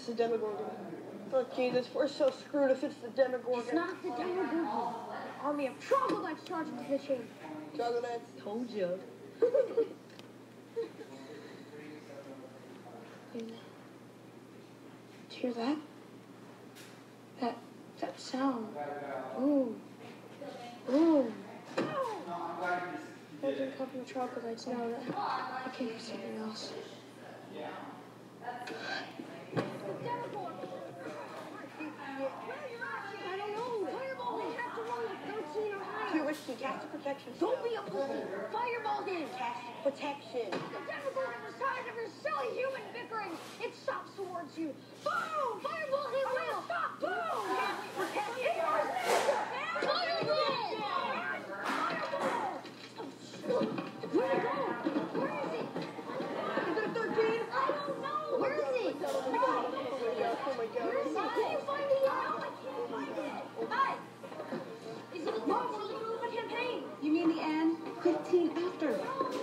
It's the Demogorgon. Oh, Jesus, we're so screwed if it's the Demogorgon. It's not the Demogorgon. An army of troglodytes charging to the chamber. Troglodytes? Told you. Did you hear that? That sound. Boom. Boom. Those are a couple of troglodytes now. I came for something else. I don't know. Fireball, they have to roll like 13 or higher. Too risky. Cast protection. Don't be a pussy. Fireball him. Cast protection. The Demogorgon was tired of your silly human bickering. It stops towards you. Boom! Fireball him will. Stop. Boom! Protection. Fireball! Where'd it go? Where is it? Is it a 13? I don't know. Where is it? Oh my God. Where is it? Can you find it? No, I can't find it. Hi. Is it no, we're looking at the campaign. You mean the end? 15 after.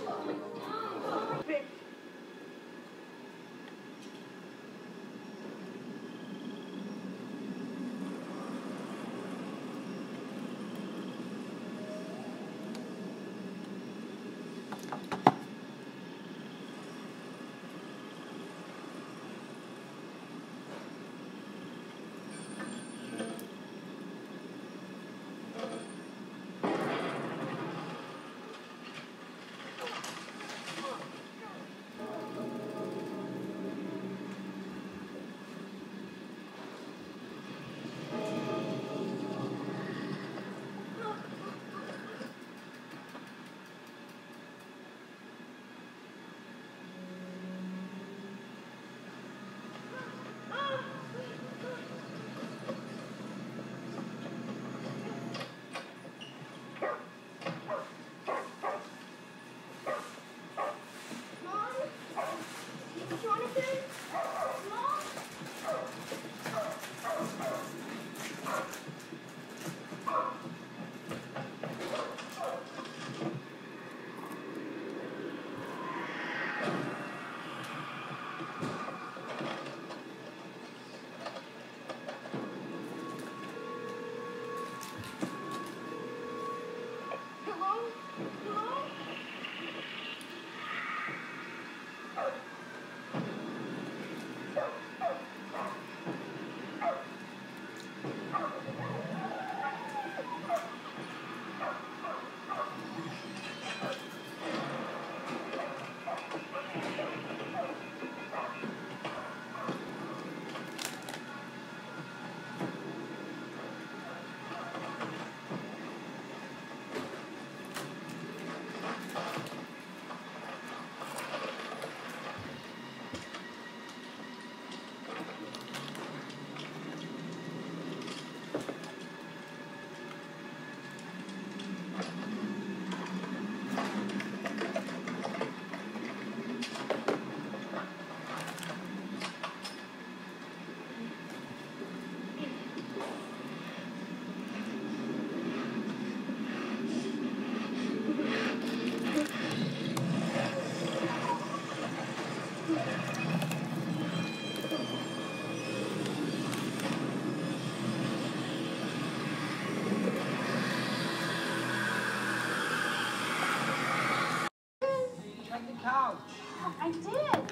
Couch. Oh, I did.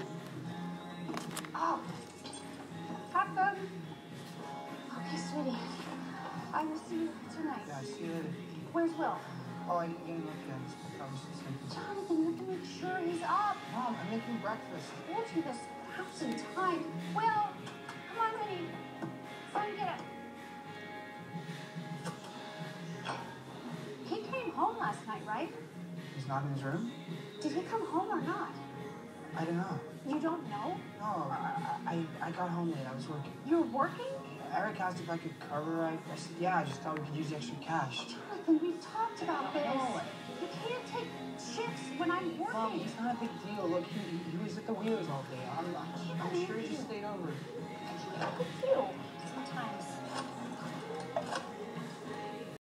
Oh. Have fun. Okay, sweetie. I will see you tonight. Yeah, see you later. Where's Will? Oh, I didn't look yet. I was just thinking. Jonathan, you have to make sure he's up. Mom, I'm making breakfast. I told you this 1,000 times. Will, come on, honey. Son, get up. He came home last night, right? He's not in his room? Did he come home or not? I don't know. You don't know? No, I got home late. I was working. You're working? Eric asked if I could cover. I said, yeah, I just thought we could use the extra cash. Jonathan, we've talked about this. No. You can't take shifts when I'm working. Mom, it's not a big deal. Look, he was at the Wheelers all day. I'm sure he just stayed over. I could do sometimes.